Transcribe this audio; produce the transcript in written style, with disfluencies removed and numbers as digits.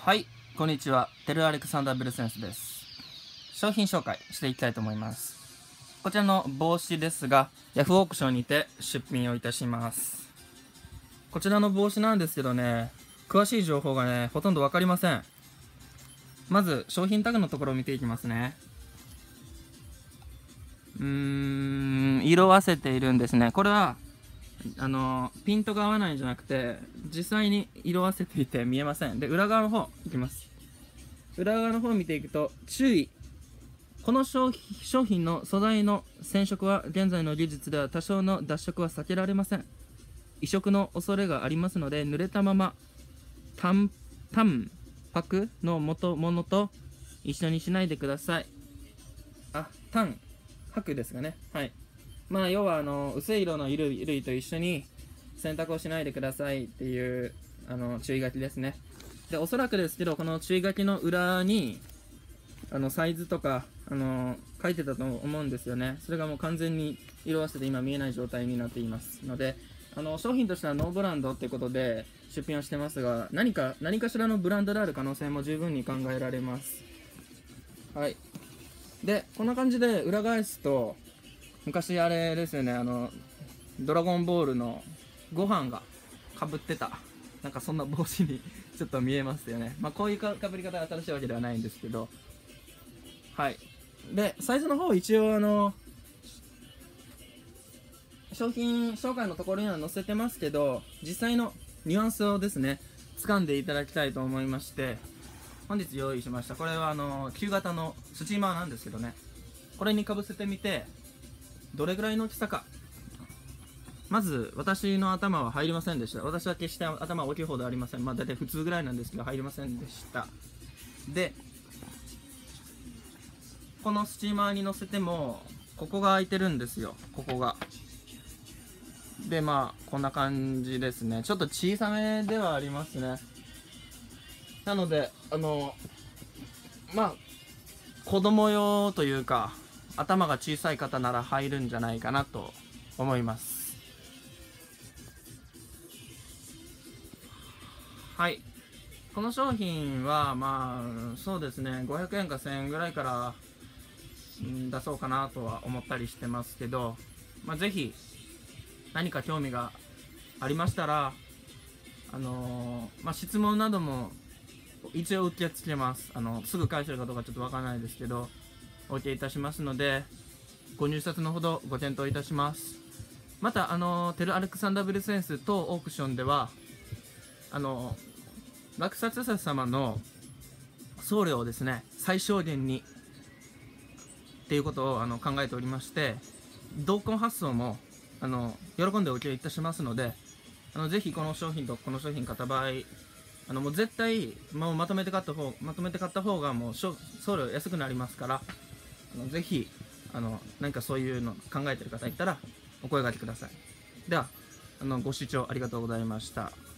はい、こんにちは。テルアレクサンダー・ブルセンスです。商品紹介していきたいと思います。こちらの帽子ですが、ヤフオークションにて出品をいたします。こちらの帽子なんですけどね、詳しい情報がね、ほとんどわかりません。まず、商品タグのところを見ていきますね。色あせているんですね。これは、ピントが合わないんじゃなくて、実際に色あせていて見えません。で、裏側の方、いきます。裏側の方を見ていくと、注意。この商品の素材の染色は現在の技術では多少の脱色は避けられません。移植の恐れがありますので、濡れたままタンパクのものと一緒にしないでください。タンパクですがね。はい。まあ、要は薄い色の衣類と一緒に洗濯をしないでくださいっていう注意書きですね。で、おそらくですけど、この注意書きの裏にサイズとか書いてたと思うんですよね。それがもう完全に色あせて今見えない状態になっていますので、商品としてはノーブランドってことで出品をしてますが、何かしらのブランドである可能性も十分に考えられます。はい。で、こんな感じで裏返すと、昔あれですよね、ドラゴンボールのご飯がかぶってた、なんかそんな帽子にちょっと見えますよね。まあこういうかぶり方が新しいわけではないんですけど、はい。で、サイズの方一応商品紹介のところには載せてますけど、実際のニュアンスをですね、掴んでいただきたいと思いまして、本日用意しました。これは旧型のスチーマーなんですけどね、これにかぶせてみて、どれぐらいの大きさか。まず、私の頭は入りませんでした。私は決して頭は大きい方ではありません。まあ、大体普通ぐらいなんですけど、入りませんでした。で、このスチーマーに乗せても、ここが開いてるんですよ。ここが。で、まあ、こんな感じですね。ちょっと小さめではありますね。なので、まあ、子供用というか、頭が小さい方なら入るんじゃないかなと思います。はい。この商品は、まあ、そうですね、500円か1000円ぐらいから出そうかなとは思ったりしてますけど、まあ、ぜひ、何か興味がありましたら、まあ、質問なども一応受け付けます。すぐ返せるかどうかちょっとわからないですけど、お受けいたしますので、ご入札のほどご検討いたします。また、テルアレクサンダー・ブルセンス当オークションでは、落札者様の送料をですね、最小限にっていうことを考えておりまして、同梱発送も喜んでお受けいたしますので、ぜひこの商品とこの商品買った場合、もう絶対もうまとめて買った方がもう送料安くなりますから、ぜひ何かそういうの考えてる方いたらお声掛けください。ではご視聴ありがとうございました。